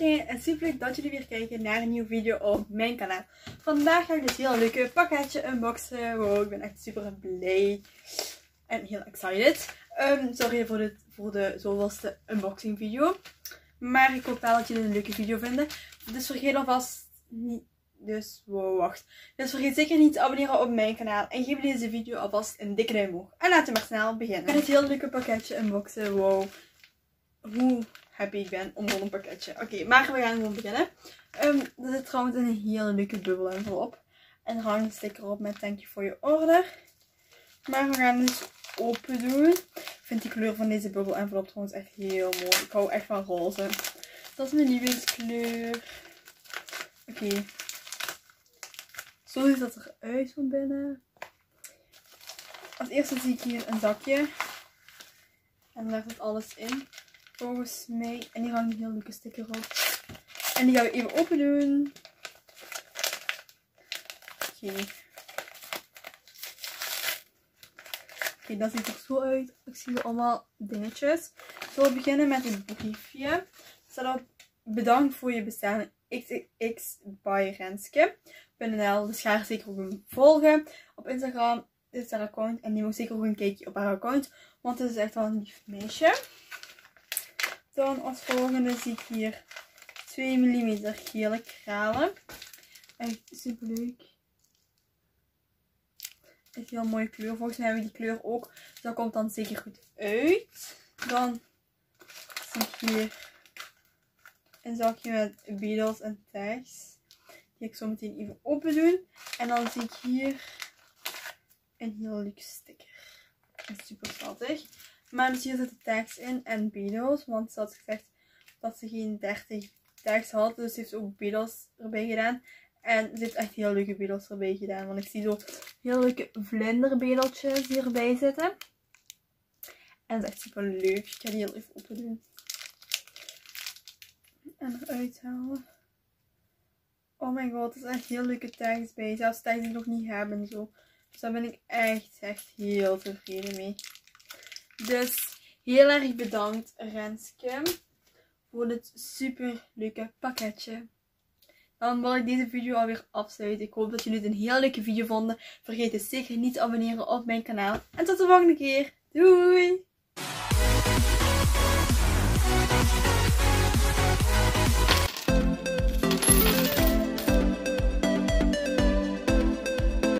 iedereen en super leuk dat jullie weer kijken naar een nieuwe video op mijn kanaal. Vandaag ga ik dus een heel leuke pakketje unboxen. Wow, ik ben echt super blij en heel excited. Sorry voor de zoveelste unboxing video. Maar ik hoop wel dat jullie een leuke video vinden. Dus vergeet alvast niet... Dus vergeet zeker niet te abonneren op mijn kanaal. En geef deze video alvast een dikke duim omhoog. En laten we maar snel beginnen. En het heel leuke pakketje unboxen. Wow. Hoe happy ik ben om een pakketje. Oké, maar we gaan gewoon beginnen. Er zit trouwens een hele leuke bubbel envelop. En er hangt een sticker op met thank you for your order. Maar we gaan dus open doen. Ik vind die kleur van deze bubbel envelop trouwens echt heel mooi. Ik hou echt van roze. Dat is mijn lievelingskleur. Oké. Zo ziet dat eruit van binnen. Als eerste zie ik hier een zakje. En daar zit alles in. Volgens mij. En hier hangt een heel leuke sticker op. En die gaan we even open doen. Oké, dat ziet er zo uit. Ik zie hier allemaal dingetjes. Zullen we beginnen met het briefje. Er staat op: bedankt voor je bestelling XX by Renske.nl. Dus ga haar zeker ook volgen op Instagram. Dit is haar account. En neem ook zeker ook een kijkje op haar account. Want het is echt wel een lief meisje. Dan als volgende zie ik hier 2 mm gele kralen. Echt super leuk. Echt een heel mooie kleur. Volgens mij hebben we die kleur ook. Dus dat komt dan zeker goed uit. Dan zie ik hier een zakje met bedels en tags. Die ik zo meteen even open doen. En dan zie ik hier een heel leuke sticker. Echt super schattig. Maar dus hier zitten tags in en bedels. Want ze had gezegd dat ze geen 30 tags had. Dus ze heeft ook bedels erbij gedaan. En ze heeft echt heel leuke bedels erbij gedaan. Want ik zie zo heel leuke vlinderbedeltjes hierbij zitten. En dat is echt super leuk. Ik ga die heel even open doen. En eruit halen. Oh my god, er zijn echt heel leuke tags bij. Zelfs tags die ik nog niet heb en zo. Dus daar ben ik echt heel tevreden mee. Dus heel erg bedankt Renske voor dit super leuke pakketje. Dan wil ik deze video alweer afsluiten. Ik hoop dat jullie het een heel leuke video vonden. Vergeet dus zeker niet te abonneren op mijn kanaal. En tot de volgende keer. Doei!